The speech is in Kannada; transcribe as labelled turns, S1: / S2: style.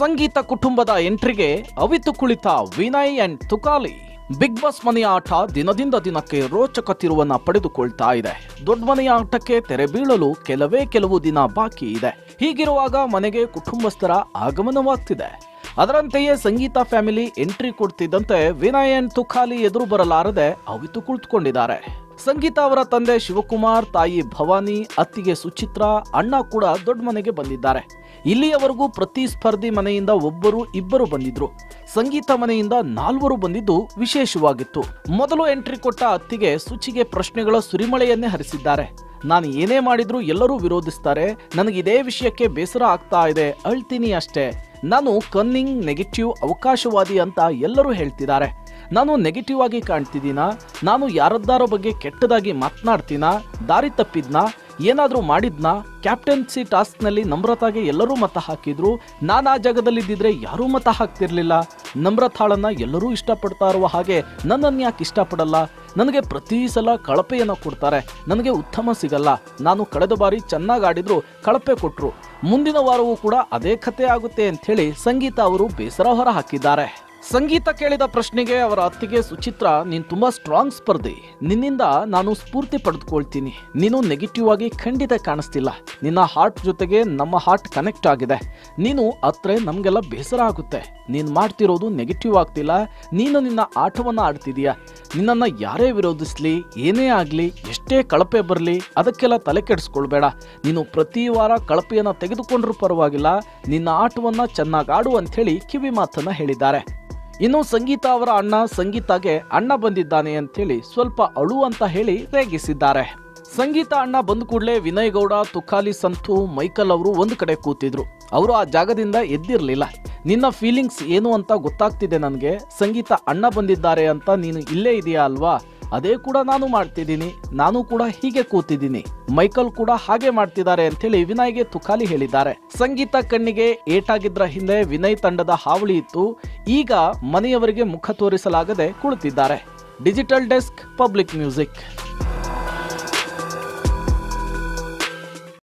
S1: ಸಂಗೀತ ಕುಟುಂಬದ ಎಂಟ್ರಿಗೆ ಅವಿತು ಕುಳಿತ Vinay and Tukali. Bigg Boss ಮನೆಯ ಆಟ ದಿನದಿಂದ ದಿನಕ್ಕೆ ರೋಚಕ ತಿರುವನ್ನ ಪಡೆದುಕೊಳ್ತಾ ಇದೆ. ದೊಡ್ಡ ಮನೆಯ ಆಟಕ್ಕೆ ತೆರೆ ಬೀಳಲು ಕೆಲವು ದಿನ ಬಾಕಿ ಇದೆ. ಹೀಗಿರುವಾಗ ಮನೆಗೆ ಕುಟುಂಬಸ್ಥರ ಆಗಮನವಾಗ್ತಿದೆ. ಅದರಂತೆಯೇ ಸಂಗೀತ ಫ್ಯಾಮಿಲಿ ಎಂಟ್ರಿ ಕೊಡ್ತಿದ್ದಂತೆ ವಿನಯ್ ಅಂಡ್ ತುಕಾಲಿ ಎದುರು ಬರಲಾರದೆ ಅವಿತು ಕುಳಿತುಕೊಂಡಿದ್ದಾರೆ. ಸಂಗೀತ ಅವರ ತಂದೆ ಶಿವಕುಮಾರ್, ತಾಯಿ ಭವಾನಿ, ಅತ್ತಿಗೆ ಸುಚಿತ್ರಾ, ಅಣ್ಣ ಕೂಡ ದೊಡ್ಡ ಮನೆಗೆ ಬಂದಿದ್ದಾರೆ. ಇಲ್ಲಿಯವರೆಗೂ ಪ್ರತಿ ಸ್ಪರ್ಧಿ ಮನೆಯಿಂದ ಒಬ್ಬರು ಇಬ್ಬರು ಬಂದಿದ್ರು. ಸಂಗೀತ ಮನೆಯಿಂದ 4 ಬಂದಿದ್ದು ವಿಶೇಷವಾಗಿತ್ತು. ಮೊದಲು ಎಂಟ್ರಿ ಕೊಟ್ಟ ಅತ್ತಿಗೆ ಸುಚಿಗೆ ಪ್ರಶ್ನೆಗಳ ಸುರಿಮಳೆಯನ್ನೇ ಹರಿಸಿದ್ದಾರೆ. ನಾನು ಏನೇ ಮಾಡಿದ್ರು ಎಲ್ಲರೂ ವಿರೋಧಿಸ್ತಾರೆ. ನನಗಿದೇ ವಿಷಯಕ್ಕೆ ಬೇಸರ ಆಗ್ತಾ ಇದೆ, ಅಳ್ತೀನಿ ಅಷ್ಟೇ. ನಾನು ಕನ್ನಿಂಗ್, ನೆಗೆಟಿವ್, ಅವಕಾಶವಾದಿ ಅಂತ ಎಲ್ಲರೂ ಹೇಳ್ತಿದ್ದಾರೆ. ನಾನು ನೆಗೆಟಿವ್ ಆಗಿ ಕಾಣ್ತಿದ್ದೀನಾ? ನಾನು ಯಾರದ್ದಾರ ಬಗ್ಗೆ ಕೆಟ್ಟದಾಗಿ ಮಾತನಾಡ್ತೀನಾ? ದಾರಿ ತಪ್ಪಿದ್ನಾ? ಏನಾದರೂ ಮಾಡಿದ್ನಾ? ಕ್ಯಾಪ್ಟನ್ಸಿ ಟಾಸ್ಕ್ನಲ್ಲಿ ನಮ್ರತಾಗೆ ಎಲ್ಲರೂ ಮತ ಹಾಕಿದ್ರು. ನಾನು ಆ ಜಾಗದಲ್ಲಿದ್ದಿದ್ರೆ ಯಾರೂ ಮತ ಹಾಕ್ತಿರ್ಲಿಲ್ಲ. ನಮ್ರತಾಳನ್ನ ಎಲ್ಲರೂ ಇಷ್ಟಪಡ್ತಾ ಇರುವ ಹಾಗೆ ನನ್ನನ್ನು ಯಾಕೆ ಇಷ್ಟಪಡಲ್ಲ? ನನಗೆ ಪ್ರತಿ ಸಲ ಕಳಪೆಯನ್ನು ಕೊಡ್ತಾರೆ. ನನಗೆ ಉತ್ತಮ ಸಿಗಲ್ಲ. ನಾನು ಕಳೆದ ಬಾರಿ ಚೆನ್ನಾಗಿ ಆಡಿದ್ರು ಕಳಪೆ ಕೊಟ್ರು. ಮುಂದಿನ ವಾರವೂ ಕೂಡ ಅದೇ ಕಥೆ ಆಗುತ್ತೆ ಅಂಥೇಳಿ ಸಂಗೀತ ಅವರು ಬೇಸರ ಹೊರ ಹಾಕಿದ್ದಾರೆ. ಸಂಗೀತ ಕೇಳಿದ ಪ್ರಶ್ನೆಗೆ ಅವರ ಅತ್ತಿಗೆ ಸುಚಿತ್ರಾ, ನೀನು ತುಂಬಾ ಸ್ಟ್ರಾಂಗ್ ಸ್ಪರ್ಧಿ. ನಿನ್ನಿಂದ ನಾನು ಸ್ಫೂರ್ತಿ ಪಡೆದುಕೊಳ್ತೀನಿ. ನೀನು ನೆಗೆಟಿವ್ ಆಗಿ ಖಂಡಿತ ಕಾಣಿಸ್ತಿಲ್ಲ. ನಿನ್ನ ಹಾರ್ಟ್ ಜೊತೆಗೆ ನಮ್ಮ ಹಾರ್ಟ್ ಕನೆಕ್ಟ್ ಆಗಿದೆ. ನೀನು ಅತ್ರೆ ನಮಗೆಲ್ಲ ಬೇಸರ ಆಗುತ್ತೆ. ನೀನು ಮಾಡ್ತಿರೋದು ನೆಗೆಟಿವ್ ಆಗ್ತಿಲ್ಲ. ನೀನು ನಿನ್ನ ಆಟವನ್ನು ಆಡ್ತಿದೀಯ. ನಿನ್ನನ್ನು ಯಾರೇ ವಿರೋಧಿಸ್ಲಿ, ಏನೇ ಆಗಲಿ, ಎಷ್ಟೇ ಕಳಪೆ ಬರಲಿ, ಅದಕ್ಕೆಲ್ಲ ತಲೆ ಕೆಡಿಸ್ಕೊಳ್ಬೇಡ. ನೀನು ಪ್ರತಿ ವಾರ ಕಳಪೆಯನ್ನು ತೆಗೆದುಕೊಂಡ್ರೂ ಪರವಾಗಿಲ್ಲ. ನಿನ್ನ ಆಟವನ್ನು ಚೆನ್ನಾಗಿ ಆಡು ಅಂಥೇಳಿ ಕಿವಿ ಮಾತನ್ನು ಹೇಳಿದ್ದಾರೆ. ಇನ್ನು ಸಂಗೀತ ಅವರ ಅಣ್ಣ ಸಂಗೀತಾಗೆ ಅಣ್ಣ ಬಂದಿದ್ದಾನೆ ಅಂಥೇಳಿ ಸ್ವಲ್ಪ ಅಳು ಅಂತ ಹೇಳಿ ರೇಗಿಸಿದ್ದಾರೆ. ಸಂಗೀತ ಅಣ್ಣ ಬಂದ ಕೂಡಲೇ ವಿನಯ್ ಗೌಡ, ತುಕಾಲಿ, ಸಂತು, ಮೈಕಲ್ ಅವರು ಒಂದು ಕಡೆ ಕೂತಿದ್ರು. ಅವರು ಆ ಜಾಗದಿಂದ ಎದ್ದಿರಲಿಲ್ಲ. ನಿನ್ನ ಫೀಲಿಂಗ್ಸ್ ಏನು ಅಂತ ಗೊತ್ತಾಗ್ತಿದೆ ನನಗೆ. ಸಂಗೀತ ಅಣ್ಣ ಬಂದಿದ್ದಾರೆ ಅಂತ ನೀನು ಇಲ್ಲೇ ಇದೆಯಾ ಅಲ್ವಾ? ಅದೇ ಕೂಡ ನಾನು ಮಾಡ್ತಿದ್ದೀನಿ. ನಾನು ಕೂಡ ಹೀಗೆ ಕೂತಿದ್ದೀನಿ. ಮೈಕಲ್ ಕೂಡ ಹಾಗೆ ಮಾಡ್ತಿದ್ದಾರೆ ಅಂತೇಳಿ ವಿನಯ್ಗೆ ತುಕಾಲಿ ಹೇಳಿದ್ದಾರೆ. ಸಂಗೀತ ಕಣ್ಣಿಗೆ ಏಟಾಗಿದ್ರ ಹಿಂದೆ ವಿನಯ್ ತಂಡದ ಹಾವಳಿ ಇತ್ತು. ಈಗ ಮನೆಯವರಿಗೆ ಮುಖ ತೋರಿಸಲಾಗದೆ ಕುಳಿತಿದ್ದಾರೆ. Digital desk, public music.